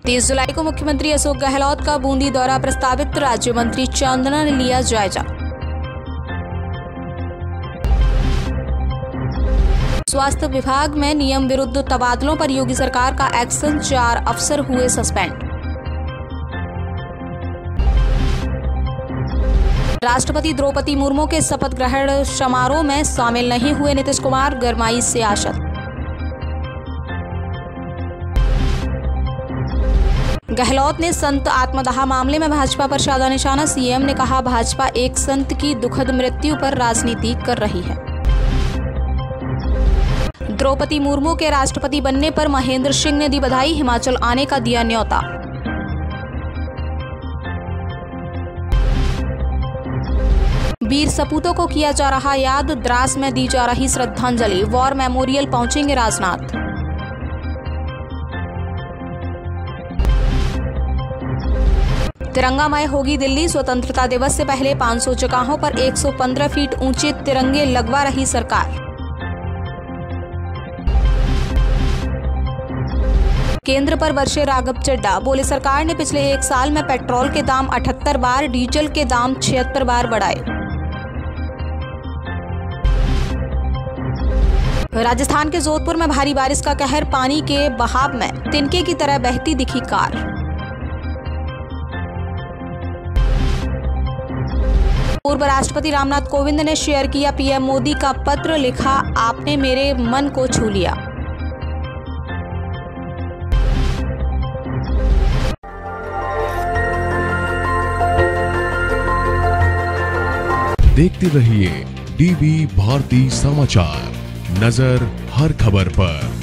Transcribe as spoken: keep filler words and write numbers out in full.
तीस जुलाई को मुख्यमंत्री अशोक गहलोत का बूंदी दौरा प्रस्तावित, राज्य मंत्री चांदना ने लिया जायजा। स्वास्थ्य विभाग में नियम विरुद्ध तबादलों पर योगी सरकार का एक्शन, चार अफसर हुए सस्पेंड। राष्ट्रपति द्रौपदी मुर्मू के शपथ ग्रहण समारोह में शामिल नहीं हुए नीतीश कुमार, गरमाई से आशत। गहलोत ने संत आत्मदाह मामले में भाजपा पर साधा निशाना, सीएम ने कहा भाजपा एक संत की दुखद मृत्यु पर राजनीति कर रही है। द्रौपदी मुर्मू के राष्ट्रपति बनने पर महेंद्र सिंह ने दी बधाई, हिमाचल आने का दिया न्योता। वीर सपूतों को किया जा रहा याद, द्रास में दी जा रही श्रद्धांजलि, वॉर मेमोरियल पहुंचेंगे राजनाथ। तिरंगामय होगी दिल्ली, स्वतंत्रता दिवस से पहले पाँच सौ जगहों पर एक सौ पंद्रह फीट ऊंचे तिरंगे लगवा रही सरकार। केंद्र पर बरसे राघव चड्ढा, बोले सरकार ने पिछले एक साल में पेट्रोल के दाम अठहत्तर बार, डीजल के दाम छिहत्तर बार बढ़ाए। राजस्थान के जोधपुर में भारी बारिश का कहर, पानी के बहाव में तिनके की तरह बहती दिखी कार। पूर्व राष्ट्रपति रामनाथ कोविंद ने शेयर किया पीएम मोदी का पत्र, लिखा आपने मेरे मन को छू लिया। देखते रहिए डीवी भारती समाचार, नजर हर खबर पर।